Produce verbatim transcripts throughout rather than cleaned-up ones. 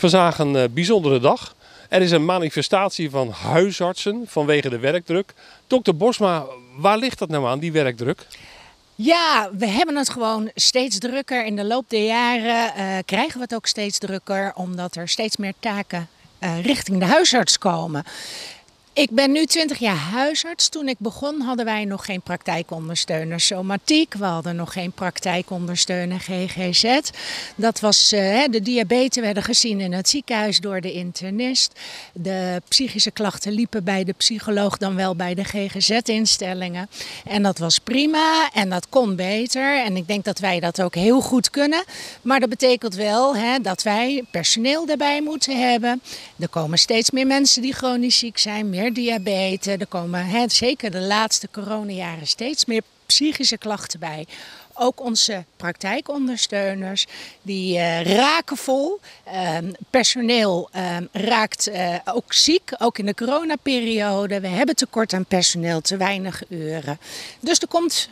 Vandaag een uh, bijzondere dag. Er is een manifestatie van huisartsen vanwege de werkdruk. Dokter Bosma, waar ligt dat nou aan, die werkdruk? Ja, we hebben het gewoon steeds drukker. In de loop der jaren uh, krijgen we het ook steeds drukker, omdat er steeds meer taken uh, richting de huisarts komen. Ik ben nu twintig jaar huisarts. Toen ik begon hadden wij nog geen praktijkondersteuner somatiek. We hadden nog geen praktijkondersteuner G G Z. Dat was uh, de diabetes werden gezien in het ziekenhuis door de internist. De psychische klachten liepen bij de psycholoog dan wel bij de G G Z-instellingen. En dat was prima en dat kon beter. En ik denk dat wij dat ook heel goed kunnen. Maar dat betekent wel hè, dat wij personeel daarbij moeten hebben. Er komen steeds meer mensen die chronisch ziek zijn, meer diabetes. Er komen hè, zeker de laatste coronajaren steeds meer psychische klachten bij. Ook onze praktijkondersteuners, die uh, raken vol. Uh, personeel uh, raakt uh, ook ziek, ook in de coronaperiode. We hebben tekort aan personeel, te weinig uren. Dus er komt...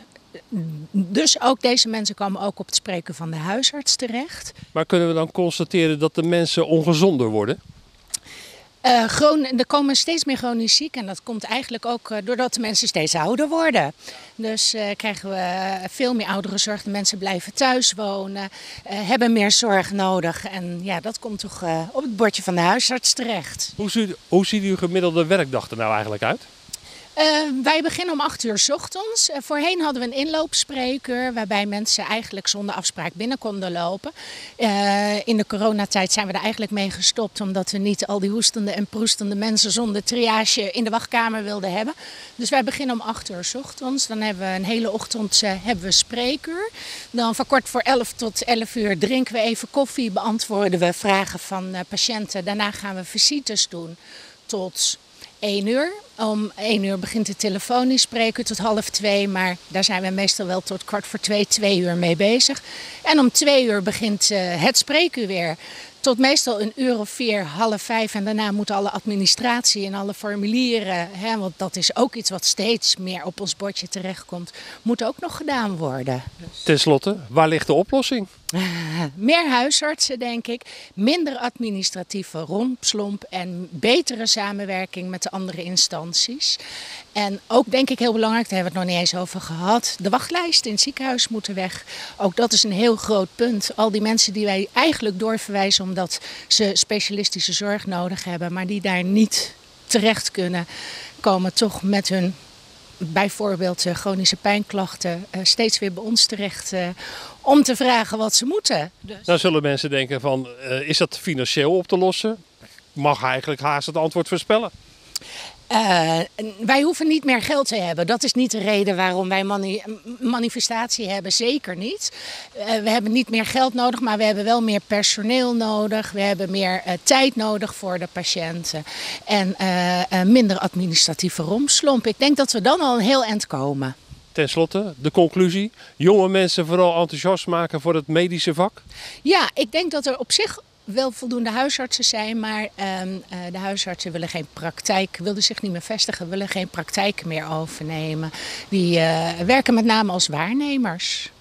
Dus ook deze mensen komen ook op het spreken van de huisarts terecht. Maar kunnen we dan constateren dat de mensen ongezonder worden? Uh, chron- er komen steeds meer chronisch ziek en dat komt eigenlijk ook uh, doordat de mensen steeds ouder worden. Dus uh, krijgen we veel meer ouderenzorg, de mensen blijven thuis wonen, uh, hebben meer zorg nodig. En ja, dat komt toch uh, op het bordje van de huisarts terecht. Hoe ziet, hoe ziet uw gemiddelde werkdag er nou eigenlijk uit? Uh, wij beginnen om acht uur 's ochtends. Uh, voorheen hadden we een inloopspreekuur waarbij mensen eigenlijk zonder afspraak binnen konden lopen. Uh, in de coronatijd zijn we er eigenlijk mee gestopt omdat we niet al die hoestende en proestende mensen zonder triage in de wachtkamer wilden hebben. Dus wij beginnen om acht uur 's ochtends. Dan hebben we een hele ochtend uh, hebben we spreekuur. Dan van kwart voor elf tot elf uur drinken we even koffie, beantwoorden we vragen van uh, patiënten. Daarna gaan we visites doen tot één uur. Om één uur begint de telefonisch spreken tot half twee, maar daar zijn we meestal wel tot kwart voor twee, twee uur mee bezig. En om twee uur begint uh, het spreekuur weer. Tot meestal een uur of vier, half vijf en daarna moet alle administratie en alle formulieren, hè, want dat is ook iets wat steeds meer op ons bordje terechtkomt, moet ook nog gedaan worden. Ten slotte, waar ligt de oplossing? Uh, meer huisartsen, denk ik. Minder administratieve rompslomp en betere samenwerking met de andere instanties. En ook, denk ik, heel belangrijk, daar hebben we het nog niet eens over gehad, de wachtlijsten in het ziekenhuis moeten weg. Ook dat is een heel groot punt. Al die mensen die wij eigenlijk doorverwijzen omdat ze specialistische zorg nodig hebben, maar die daar niet terecht kunnen, komen toch met hun bijvoorbeeld uh, chronische pijnklachten uh, steeds weer bij ons terecht uh, om te vragen wat ze moeten. Dus. Dan zullen mensen denken van, uh, is dat financieel op te lossen? Mag eigenlijk haast het antwoord voorspellen. Uh, wij hoeven niet meer geld te hebben. Dat is niet de reden waarom wij mani- manifestatie hebben. Zeker niet. Uh, we hebben niet meer geld nodig, maar we hebben wel meer personeel nodig. We hebben meer uh, tijd nodig voor de patiënten. En uh, uh, minder administratieve rompslomp. Ik denk dat we dan al een heel eind komen. Ten slotte, de conclusie. Jonge mensen vooral enthousiast maken voor het medische vak? Ja, ik denk dat er op zich wel voldoende huisartsen zijn, maar uh, uh, de huisartsen willen geen praktijk, wilden zich niet meer vestigen, willen geen praktijk meer overnemen. Die uh, werken met name als waarnemers.